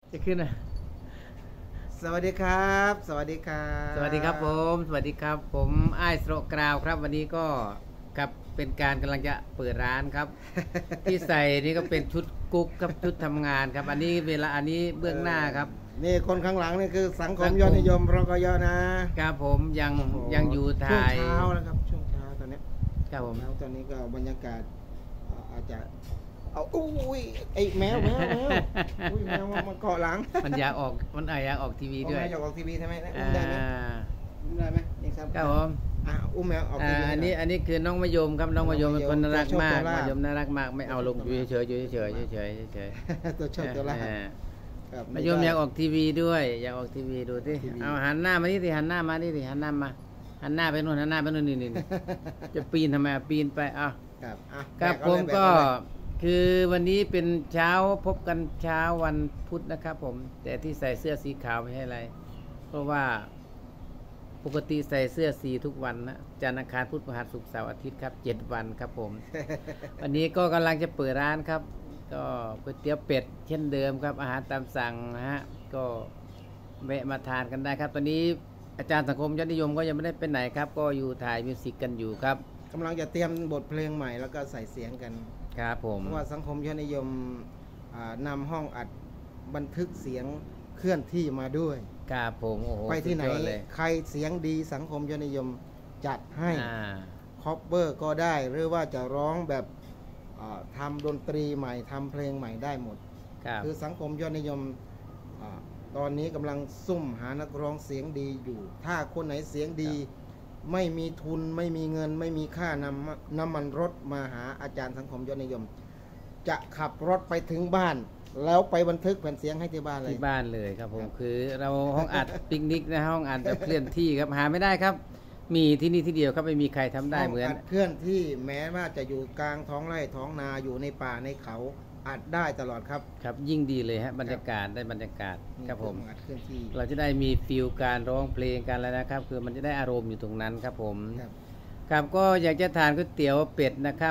จะขึ้นนะสวัสดีครับสวัสดีครับสวัสดีครับผมสวัสดีครับผมไอ้ายสโรกราวครับวันนี้ก็ครับเป็นการกำลังจะเปิดร้านครับ ที่ใส่นี่ก็เป็นชุดกุ๊กครับชุดทำงานครับอันนี้เวลาอันนี้เบื้องหน้าครับนี่คนข้างหลังนี่คือสังคมยอดนิยมรกยนะครับผมยังอยู่ช่วงถ่ายเช้านะครับช่วงเช้าตอนนี้ครับผมแล้วตอนนี้ก็บรรยากาศอาจจะเอาอุ้ยไอ้แมวอุ้ยแมวมาเกาะหลังมันอยากออกมันอยากออกทีวีด้วยอยากออกทีวีใช่ไหมอุ้มได้ไหมอุ้มได้ไหมนี่ครับครับผมอุ้มแมวออกทีวีอันนี้คือน้องมะยมครับน้องมะยมเป็นคนน่ารักมากมะยมน่ารักมากไม่เอาลงอยู่เฉยอยู่เฉยตัวชอบตัวละมะยมอยากออกทีวีด้วยอยากออกทีวีดูสิเอาหันหน้ามาที่หันหน้ามาที่หันหน้ามาหันหน้าไปนู่นหันหน้าไปนู่นนี่จะปีนทำไมปีนไปครับผมก็คือวันนี้เป็นเช้าพบกันเช้าวันพุธนะครับผมแต่ที่ใส่เสื้อสีขาวไม่ใช่อะไรเพราะว่าปกติใส่เสื้อสีทุกวันนะจันทร์อังคารพุธพฤหัสศุกร์เสาร์อาทิตย์ครับ7 วันครับผม วันนี้ก็กำลังจะเปิดร้านครับก็ก๋วยเตี๋ยวเป็ดเช่นเดิมครับอาหารตามสั่งนะฮะก็แวะมาทานกันได้ครับตอนนี้อาจารย์สังคมยอดนิยมก็ยังไม่ได้ไปไหนครับก็อยู่ถ่ายมิวสิกกันอยู่ครับกำลังจะเตรียมบทเพลงใหม่แล้วก็ใส่เสียงกันครับผมเพราะว่าสังคมยอดนิยมนำห้องอัดบันทึกเสียงเคลื่อนที่มาด้วยครับผมโอ้โหไปที่ไหนใครเสียงดีสังคมยอดนิยมจัดให้คอปเวอร์ก็ได้หรือว่าจะร้องแบบทำดนตรีใหม่ทำเพลงใหม่ได้หมดคือสังคมยอดนิยมตอนนี้กำลังซุ่มหานักร้องเสียงดีอยู่ถ้าคนไหนเสียงดีไม่มีทุนไม่มีเงินไม่มีค่าน้ำมันรถมาหาอาจารย์สังคมยอดนิยมจะขับรถไปถึงบ้านแล้วไปบันทึกแผ่นเสียงให้ที่บ้านเลยครับผมคือเราห้องอัดปิกนิกนะห้องอัดแบบเคลื่อนที่ครับหาไม่ได้ครับมีที่นี่ที่เดียวครับไม่มีใครทำได้เหมือนเคลื่อนที่แม้ว่าจะอยู่กลางท้องไร่ท้องนาอยู่ในป่าในเขาอัดได้ตลอดครับครับยิ่งดีเลยฮะบรรยากาศได้บรรยากาศครับผมเราจะได้มีฟิลการร้องเพลงกันแล้วนะครับคือมันจะได้อารมณ์อยู่ตรงนั้นครับผมครับก็อยากจะทานก๋วยเตี๋ยวเป็ดนะครับ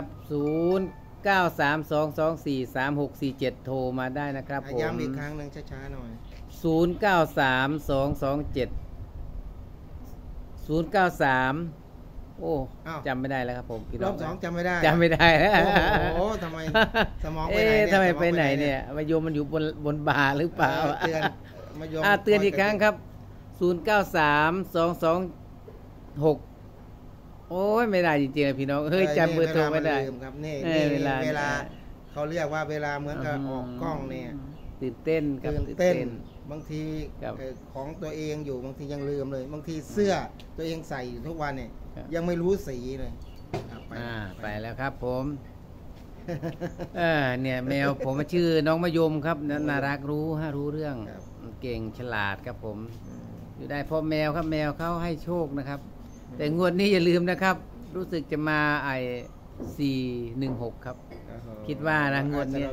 0932243647โทรมาได้นะครับผมย้ำอีกครั้งหนึ่งช้าๆหน่อย 093227 โอ้จำไม่ได้แล้วครับผมรอบสองจำไม่ได้โอ้ทำไมสมองไปไหนทำไมไปไหนเนี่ยมายมมันอยู่บนบ่าหรือเปล่าเตือนมายมเตือนอีกครั้งครับ093226โอ้ยไม่ได้จริงๆพี่น้องเฮ้ยจำเบอร์โทรไม่ได้ครับนี่เวลาเขาเรียกว่าเวลาเหมือนกับออกกล้องเนี่ยตื่นเต้นบางทีของตัวเองอยู่บางทียังลืมเลยบางทีเสื้อตัวเองใส่อยู่ทุกวันเนี่ยยังไม่รู้สีเลยไปแล้วครับผมเนี่ยแมวผมชื่อน้องมะยมครับน่ารักรู้เรื่องเก่งฉลาดครับผมอยู่ได้เพราะแมวครับแมวเขาให้โชคนะครับแต่งวดนี้อย่าลืมนะครับรู้สึกจะมา416ครับคิดว่านะงวดนี้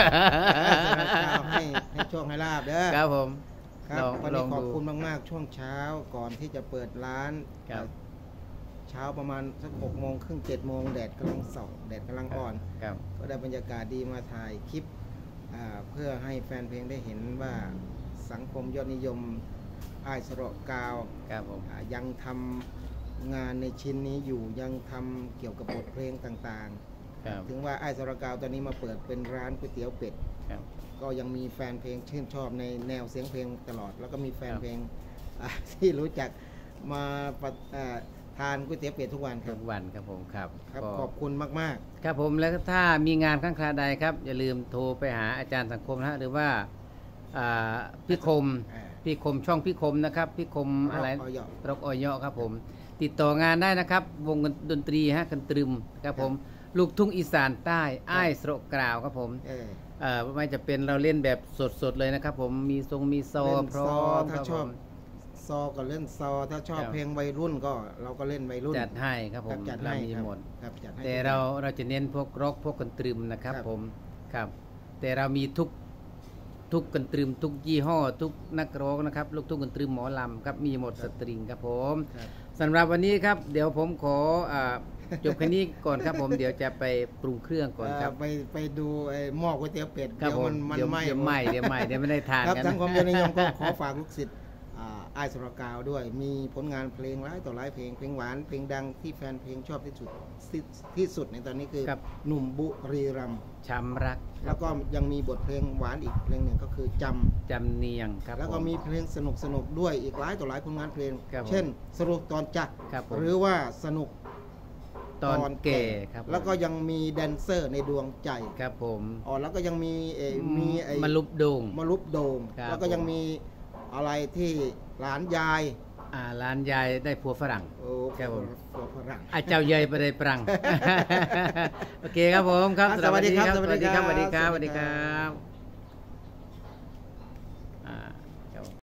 ให้โชคให้ลาบเด้อครับผมครับวันนี้ขอบคุณมากๆช่วงเช้าก่อนที่จะเปิดร้านเช้าประมาณสัก6:30 7 โมงแดดกำลังส่องแดดกำลังอ่อนก็ได้บรรยากาศดีมาถ่ายคลิปเพื่อให้แฟนเพลงได้เห็นว่าสังคมยอดนิยมอ้ายสระกาวยังทำงานในชิ้นนี้อยู่ยังทำเกี่ยวกับบทเพลงต่างๆถึงว่าอ้ายสระกาวตอนนี้มาเปิดเป็นร้านก๋วยเตี๋ยวเป็ดก็ยังมีแฟนเพลงชื่นชอบในแนวเสียงเพลงตลอดแล้วก็มีแฟนเพลงที่รู้จักมาทานก๋วยเตี๋ยวเป็ดทุกวันทุกวันครับผมครับขอบคุณมากๆครับผมแล้วถ้ามีงานข้างคราใดครับอย่าลืมโทรไปหาอาจารย์สังคมนะหรือว่าพี่คมช่องพี่คมนะครับพี่คมอะไรรกอยครับผมติดต่องานได้นะครับวงดนตรีกันตรึมครับผมลูกทุ่งอีสานใต้อ้ายสระกราวครับผมไม่จะเป็นเราเล่นแบบสดๆเลยนะครับผมมีมีซอพร้อมถ้าชอบซอก็เล่นซอถ้าชอบเพลงวัยรุ่นก็เราก็เล่นวัยรุ่นจัดให้ครับผมเรามีหมดแต่เราจะเน้นพวกร็อกพวกกันตรึมนะครับผมครับแต่เรามีทุกกันตรึมทุกยี่ห้อทุกนักร้องนะครับลูกทุ่งกันตรึมหมอลำครับมีหมดสตริงครับผมสำหรับวันนี้ครับเดี๋ยวผมขอจบแค่นี้ก่อนครับผมเดี๋ยวจะไปปรุงเครื่องก่อนครับไปดูหม้อก๋วยเตี๋ยวเป็ดเดี๋ยวมันไหม้เดี๋ยวไม่ได้ทานครับกันสังคมยอดนิยมก็ขอฝากลูกศิษย์อ้ายสุรกาวด้วยมีผลงานเพลงหลายต่อหลายเพลงหวานเพลงดังที่แฟนเพลงชอบที่สุดในตอนนี้คือหนุ่มบุรีรัมย์ช้ำรักแล้วก็ยังมีบทเพลงหวานอีกเพลงหนึ่งก็คือจำเนียงครับแล้วก็มีเพลงสนุกด้วยอีกหลายต่อหลายผลงานเพลงเช่นสนุกตอนจักรหรือว่าสนุกตอนเก๋ครับแล้วก็ยังมีแดนเซอร์ในดวงใจครับผมแล้วก็ยังมีมาลุบโด่งแล้วก็ยังมีอะไรที่หลานยายร้านยายได้ผัวฝรั่งครับผมผัวฝรั่งเจ้าใหญ่ไปได้ปรังโอเคครับผมครับสวัสดีครับสวัสดีครับ